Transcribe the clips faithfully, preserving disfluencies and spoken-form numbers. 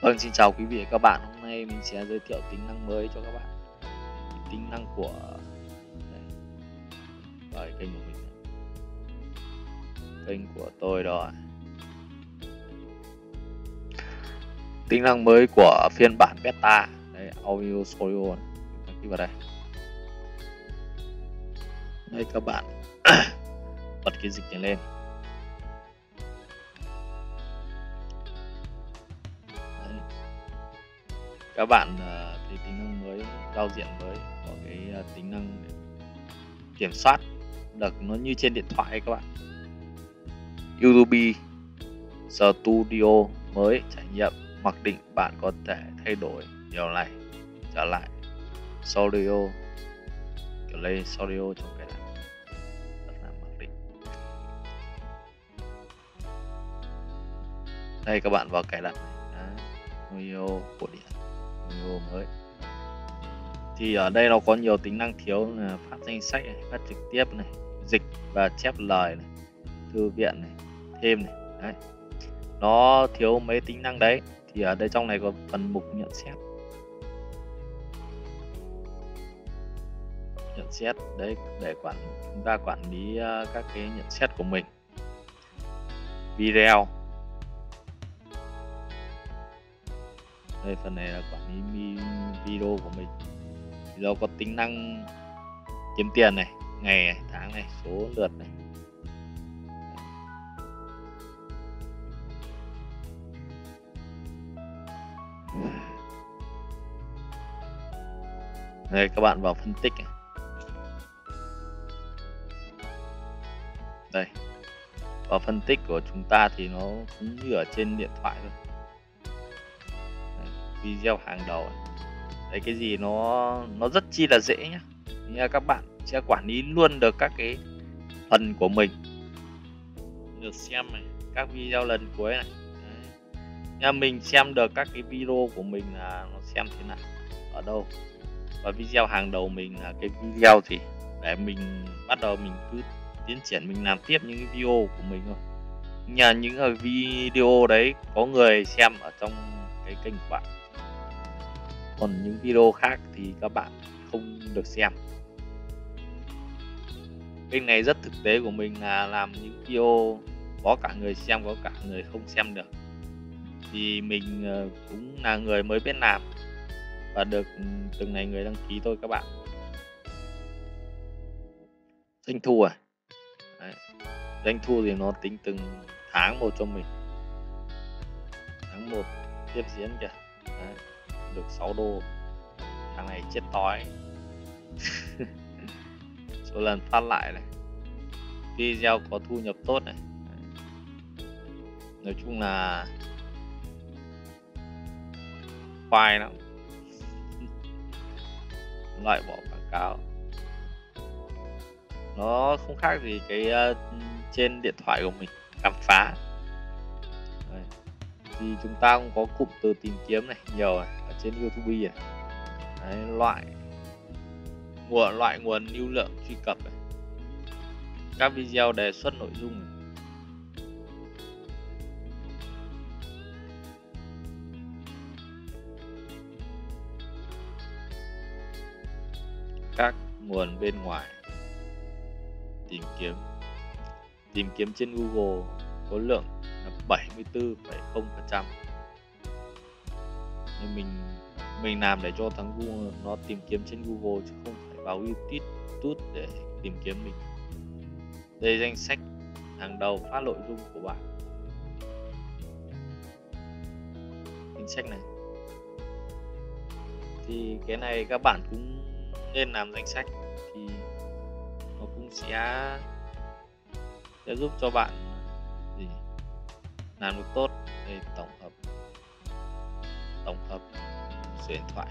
Vâng, xin chào quý vị và các bạn. Hôm nay mình sẽ giới thiệu tính năng mới cho các bạn. Tính năng của đây, rồi kênh của mình này. Kênh của tôi rồi. Tính năng mới của phiên bản beta. Đây, Audio Studio này. Đăng ký vào đây. Đây các bạn. Bật cái dịch này lên. Đấy. Các bạn uh, thấy tính năng mới, giao diện mới có cái uh, tính năng kiểm soát được nó như trên điện thoại các bạn. YouTube Studio mới trải nghiệm, mặc định bạn có thể thay đổi điều này trở lại Studio, kiểu lấy Studio trong cái này rất là mặc định. Đây các bạn vào cài đặt audio cổ điển, audio mới. Thì ở đây nó có nhiều tính năng thiếu là phát danh sách này, phát trực tiếp này, dịch và chép lời này, thư viện này, thêm này. Đấy. Nó thiếu mấy tính năng đấy. Thì ở đây trong này có phần mục nhận xét. Nhận xét đấy để quản chúng ta quản lý uh, các cái nhận xét của mình. Video. Đây phần này là quản lý video của mình. Thì nó có tính năng kiếm tiền này, ngày này, tháng này, số lượt này. Đây các bạn vào phân tích này. Đây, vào phân tích của chúng ta thì nó cũng như ở trên điện thoại thôi. Đây, video hàng đầu này. Đấy, cái gì nó nó rất chi là dễ nhá. Như các bạn sẽ quản lý luôn được các cái phần của mình, được xem này, các video lần cuối này. Nha, mình xem được các cái video của mình là nó xem thế nào, ở đâu, và video hàng đầu mình là cái video gì, để mình bắt đầu mình cứ tiến triển mình làm tiếp những cái video của mình thôi. Nhà những video đấy có người xem ở trong cái kênh của bạn, còn những video khác thì các bạn không được xem. Kênh này rất thực tế của mình là làm những video có cả người xem có cả người không xem được. Thì mình cũng là người mới biết làm và được từng này người đăng ký thôi các bạn. Doanh thu à? Đấy. Doanh thu thì nó tính từng tháng một cho mình. Tháng một tiếp diễn kìa. Đấy. Được sáu đô. Tháng này chết tối. Số lần phát lại này. Video có thu nhập tốt này. Đấy. Nói chung là khoai lắm. Loại bỏ quảng cáo. Nó không khác gì cái uh, trên điện thoại của mình khám phá. Đấy. Thì chúng ta cũng có cụm từ tìm kiếm này nhiều này, ở trên YouTube này. Đấy, loại nguồn loại nguồn lưu lượng truy cập này. Các video đề xuất nội dung này. Các nguồn bên ngoài. Tìm kiếm tìm kiếm trên Google có lượng là bảy mươi tư phẩy không phần trăm. Nên mình mình làm để cho thằng Google nó tìm kiếm trên Google chứ không phải vào YouTube để tìm kiếm mình. Đây danh sách hàng đầu phát nội dung của bạn. Danh sách này. Thì cái này các bạn cũng nên làm danh sách, thì nó cũng sẽ sẽ giúp cho bạn gì làm được tốt. Đây, tổng hợp tổng hợp số điện thoại.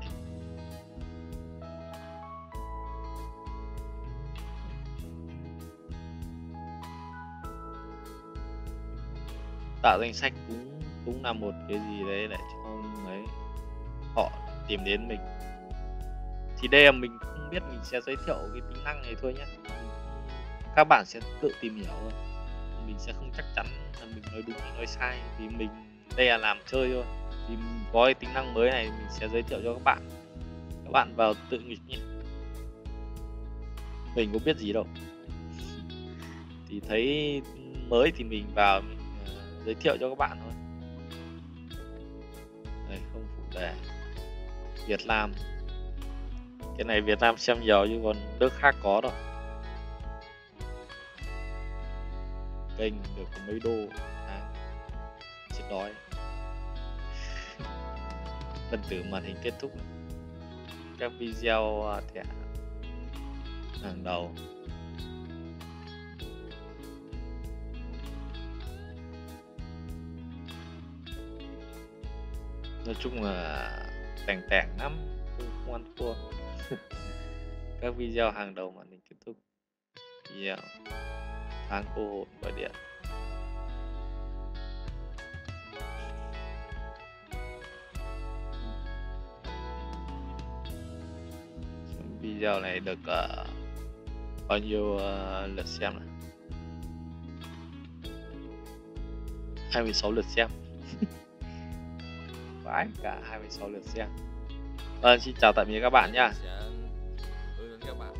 Tạo danh sách cũng cũng là một cái gì đấy để cho ấy họ tìm đến mình. Thì đây là mình không biết, mình sẽ giới thiệu cái tính năng này thôi nhé. Các bạn sẽ tự tìm hiểu thôi. Mình sẽ không chắc chắn là mình nói đúng hay nói sai, vì mình đây là làm chơi thôi. Thì có cái tính năng mới này mình sẽ giới thiệu cho các bạn. Các bạn vào tự nghịch nhé. Mình có biết gì đâu. Thì thấy mới thì mình vào mình uh, giới thiệu cho các bạn thôi. Đây, không phụ đề Việt Nam. Cái này Việt Nam xem nhiều chứ còn nước khác có đâu. Kênh được có mấy đô tháng. Chết đói. Phần tử màn hình kết thúc. Các video thẻ hàng đầu. Nói chung là tèng tèng lắm, không ăn thua. Các video hàng đầu màn hình kết thúc. Video tháng cô hồn gọi điện. Video này được uh, bao nhiêu uh, lượt xem này? hai mươi sáu lượt xem. Vãi cả hai mươi sáu lượt xem. Vâng, xin chào tạm biệt các bạn nha. Sẽ hướng dẫn các bạn